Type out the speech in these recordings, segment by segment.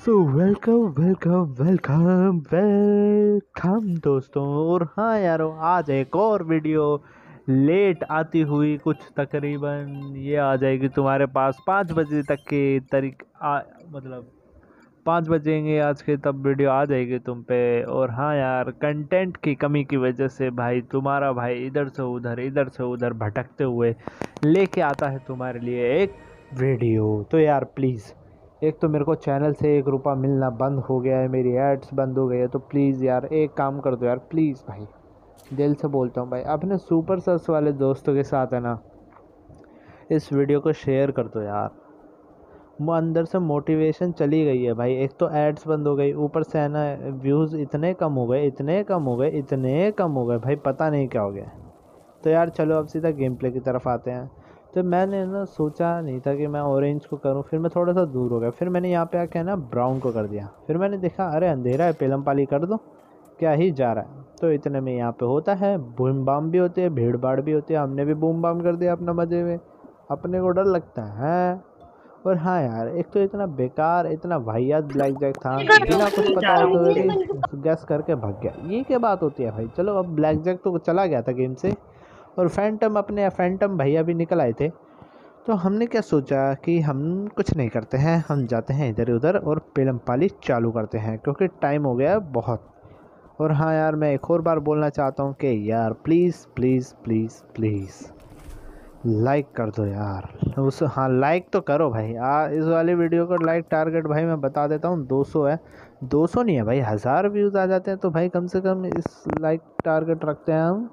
सो welcome welcome welcome welcome दोस्तों। और हाँ यारो, आज एक और वीडियो लेट आती हुई कुछ तकरीबन ये आ जाएगी तुम्हारे पास 5 बजे तक के मतलब 5 बजेंगे आज के, तब वीडियो आ जाएगी तुम पे। और हाँ यार, कंटेंट की कमी की वजह से भाई तुम्हारा भाई इधर से उधर भटकते हुए लेके आता है तुम्हारे लिए एक वीडियो। तो यार प्लीज़, एक तो मेरे को चैनल से 1 रुपया मिलना बंद हो गया है, मेरी एड्स बंद हो गई है, तो प्लीज़ यार एक काम कर दो यार, प्लीज़ भाई, दिल से बोलता हूँ भाई, अपने सुपर सस वाले दोस्तों के साथ है ना, इस वीडियो को शेयर कर दो यार। वो अंदर से मोटिवेशन चली गई है भाई। एक तो एड्स बंद हो गई, ऊपर से है ना व्यूज़ इतने कम हो गए, इतने कम हो गए भाई, पता नहीं क्या हो गया। तो यार चलो अब सीधा गेम प्ले की तरफ आते हैं। तो मैंने ना सोचा नहीं था कि मैं ऑरेंज को करूं, फिर मैं थोड़ा सा दूर हो गया, फिर मैंने यहाँ पे आके ना ब्राउन को कर दिया, फिर मैंने देखा अरे अंधेरा है, पेलम पाली कर दो, क्या ही जा रहा है। तो इतने में यहाँ पे होता है बूम बाम भी होती है, भीड़ भाड़ भी होती है, हमने भी बूम बाम कर दिया अपना मज़े में, अपने को डर लगता है। और हाँ यार, एक तो इतना बेकार इतना वाहियात ब्लैक जैक था, बिना कुछ पता होते हुए भी गैस करके भाग गया। ये क्या बात होती है भाई। चलो अब ब्लैक जैक तो चला गया था गेम से, और फैंटम भैया भी निकल आए थे। तो हमने क्या सोचा कि हम कुछ नहीं करते हैं, हम जाते हैं इधर उधर और पेलम पाली चालू करते हैं, क्योंकि टाइम हो गया है बहुत। और हाँ यार, मैं एक और बार बोलना चाहता हूँ कि यार please please please please like कर दो यार। उस हाँ, लाइक तो करो भाई। इस वाली वीडियो का लाइक टारगेट भाई मैं बता देता हूँ 200 है। 200 नहीं है भाई, 1000 व्यूज़ आ जाते हैं तो भाई कम से कम इस लाइक टारगेट रखते हैं हम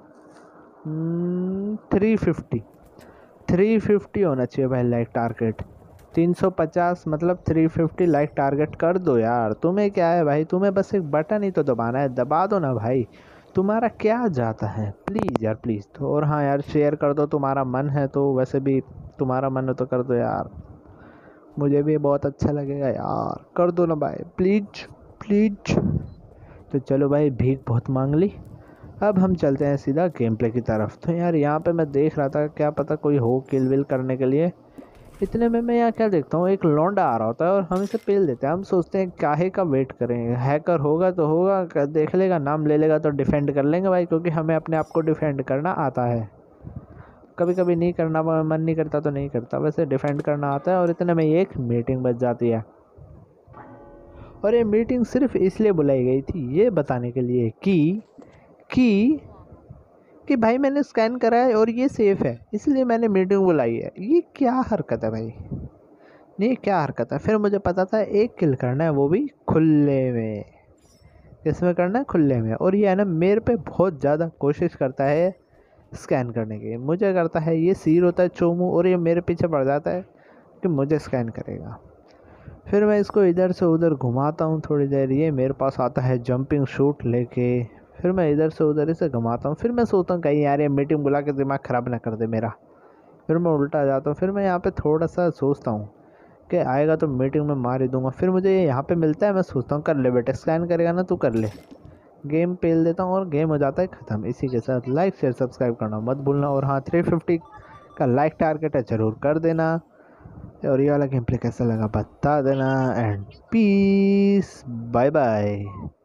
350 होना चाहिए भाई लाइक टारगेट। 350 मतलब 350 लाइक टारगेट कर दो यार। तुम्हें क्या है भाई, तुम्हें बस एक बटन ही तो दबाना है, दबा दो ना भाई, तुम्हारा क्या जाता है, प्लीज़ यार प्लीज़। तो और हाँ यार, शेयर कर दो, तुम्हारा मन है तो, वैसे भी तुम्हारा मन हो तो कर दो यार, मुझे भी बहुत अच्छा लगेगा यार, कर दो ना भाई, प्लीज प्लीज। तो चलो भाई, भीख बहुत मांग ली, अब हम चलते हैं सीधा गेम प्ले की तरफ। तो यार यहाँ पे मैं देख रहा था, क्या पता कोई हो किल विल करने के लिए। इतने में मैं यहाँ क्या देखता हूँ, एक लौंडा आ रहा होता है और हम इसे पेल देते हैं। हम सोचते हैं काहे का वेट करेंगे, हैकर होगा तो होगा, देख लेगा, नाम ले लेगा तो डिफेंड कर लेंगे भाई, क्योंकि हमें अपने आप को डिफेंड करना आता है। कभी कभी नहीं करना मन नहीं करता तो नहीं करता, वैसे डिफेंड करना आता है। और इतने में एक मीटिंग बच जाती है, और ये मीटिंग सिर्फ इसलिए बुलाई गई थी, ये बताने के लिए कि कि भाई मैंने स्कैन करा है और ये सेफ़ है, इसलिए मैंने मीटिंग बुलाई है। ये क्या हरकत है भाई, नहीं क्या हरकत है। फिर मुझे पता था एक किल करना है, वो भी खुले में। किसमें करना है, खुले में। और ये है ना मेरे पे बहुत ज़्यादा कोशिश करता है स्कैन करने की, मुझे करता है, ये सीर होता है चोमू, और ये मेरे पीछे पड़ जाता है कि मुझे स्कैन करेगा। फिर मैं इसको इधर से उधर घुमाता हूँ थोड़ी देर, ये मेरे पास आता है जंपिंग शूट लेके, फिर मैं इधर से उधर इसे घुमाता हूँ। फिर मैं सोचता हूँ कहीं यार ये मीटिंग बुला के दिमाग ख़राब ना कर दे मेरा। फिर मैं उल्टा जाता हूँ, फिर मैं यहाँ पे थोड़ा सा सोचता हूँ कि आएगा तो मीटिंग में मार ही दूंगा। फिर मुझे ये यहाँ पे मिलता है, मैं सोचता हूँ कर ले बेटे, स्कैन करेगा ना तू, कर ले। गेम पेल देता हूँ और गेम हो जाता है ख़त्म। इसी के साथ लाइक शेयर सब्सक्राइब करना मत भूलना। और हाँ, 350 का लाइक टारगेट है, ज़रूर कर देना। और ये वाला गेम प्ले कैसा लगा बता देना। And peace, bye bye.